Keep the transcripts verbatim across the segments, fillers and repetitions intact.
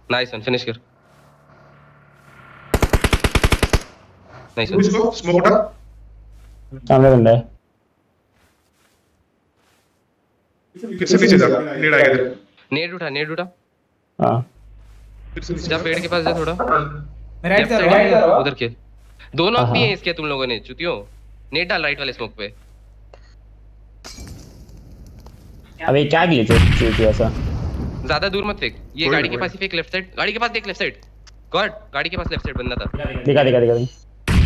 Nice one, finish कर। Nice one. इसको smoke उठा। सामने बंदा है। फिर से नीचे जा, नेड आएगा इधर। नेड उठा, नेड उठा। हां फिर से नीचे जा, पेड़ के पास जा थोड़ा। मैं राइट कर लेफ्ट रहा साइड हूं। उधर खेल। दो नॉक भी हाँ। हैं इसके तुम लोगों ने, चुतियो। नेट डाल राइट वाले स्मोक पे। अबे क्या ग्लिच है चूतिया ऐसा। ज्यादा दूर मत फेंक, ये कोई गाड़ी नहीं, के कोई पास ही फेंक। लेफ्ट साइड, गाड़ी के पास देख, लेफ्ट साइड। गॉड, गाड़ी के पास लेफ्ट साइड बंदा था। दिखा दिखा दिखा दिखा।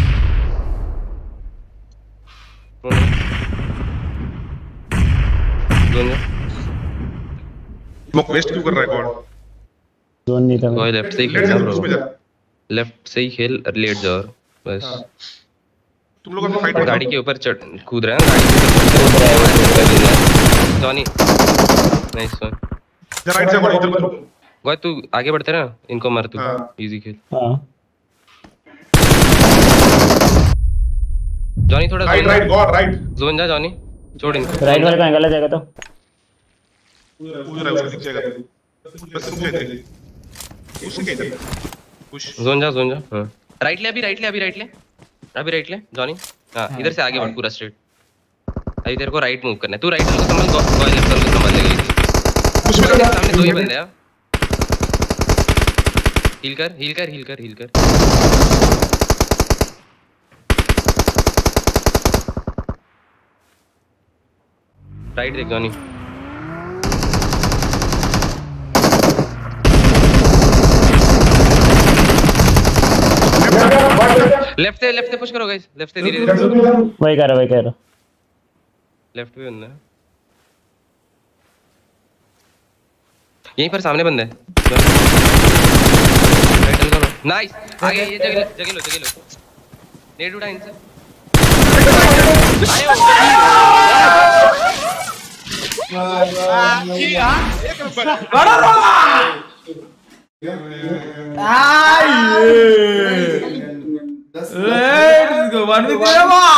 जोन जा। स्मोक वेस्ट क्यों कर रहा है गॉड? जोन नहीं था कोई मैं। लेफ्ट से ही लेट खेलना जा, उसमें ब्रो। जा। लेफ्ट से ही खेल, लेट जाओ बस। तुम लोग अभी फाइट गाड़ी के ऊपर चढ़ कूद रहे हैं, गाड़ी के ऊपर चढ़ रहे हैं। Johnny nice one. जा, राइट से गॉड इधर मत रुक। गॉड तू आगे बढ़ते ना, इनको मार तू। हाँ। इजी खेल। हां जॉनी थोड़ा राइट जोन राइट जा। God right. जोन जा जॉनी, छोड़ इनको। राइट वाले का निकाला जाएगा तो उधर है, उसका दिख जाएगा। बस रुक जा इधर। पुश के इधर। पुश। जोन जा, जोन जा। हां राइट ले, अभी राइट ले, अभी राइट ले, अभी राइट ले जॉनी। हां इधर से आगे बढ़ पूरा स्ट्रेट। अभी तेरे को राइट मूव करना है। तू राइट को संभाल, गॉड लेफ्ट को संभाल लेगा। पुश में जा। सामने दो ही बंदे हैं। हील कर, हील कर, हील कर, हील कर। राइट देख जॉनी। लेफ्ट से, लेफ्ट से पुश करो गाइस, लेफ्ट से धीरे धीरे। वही कर रहा वही कर रहा। लेफ्ट पे बंदा है, यहीं पर सामने बंदा है। नाइस, आगे ये जगह लो, जगह लो, जगह लो। नेड उड़ा इनसे। बड़ा रोला लेट्स गो वन विद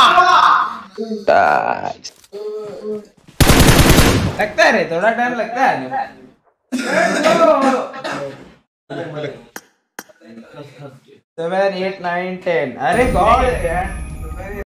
लगता है रे, थोड़ा टाइम लगता है। सेवन एट नाइन टेन, अरे गॉड